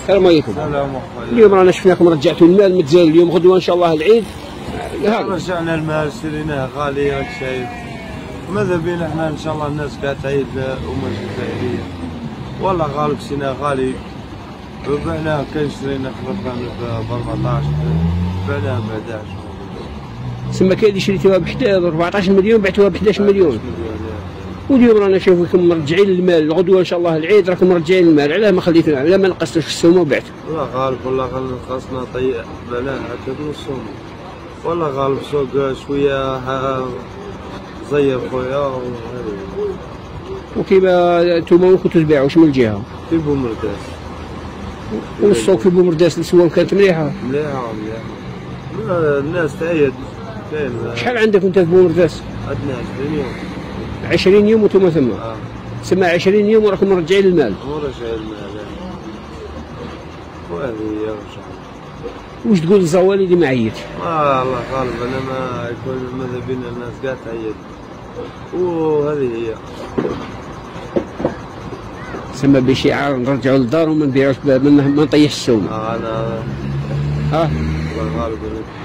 السلام عليكم. السلام عليكم. اليوم رانا شفناكم رجعتوا المال متزال اليوم غدوه ان شاء الله العيد. رجعنا المال شريناه غالي راك شايف. ماذا بينا احنا ان شاء الله الناس قاعده تعيد الامه الجزائريه. والله غالب شريناه غالي. وبعناه كان شرينا خلطنا ب 14 بعناه ب 11. تسمى كاين اللي شريتوها ب 14 مليون بعتوها ب 11 مليون. واليوم رانا نشوفكم مرجعين المال الغدوه ان شاء الله العيد راكم مرجعين المال، علاه ما خليتونا؟ علاه ما نقصتوش في السومه وبعتوا؟ والله غالب والله خاصنا طيب بناه هكا نصهم. والله غالب سوق شويه زير خويا. وكيما نتوما وين كنتو تبيعوا واش من الجهه؟ في بومرداس. والسوق في بومرداس السوام كانت مليحه؟ مليحه. الناس تعيد. شحال عندك انت في بومرداس؟ عندنا 20 يوم. 20 يوم وانتم ثم؟ تسمى 20 يوم وراكم مرجعين المال؟ مرجعين المال. وهذه هي ان شاء الله. واش تقول للزوالي اللي ما عيط؟ الله غالب انا ما يكون ماذا بينا الناس قاعده تعيد. وهذه هي. تسمى بشعار نرجعوا للدار وما نبيعوش ما نطيحش السومه. انا ها؟ الله غالب.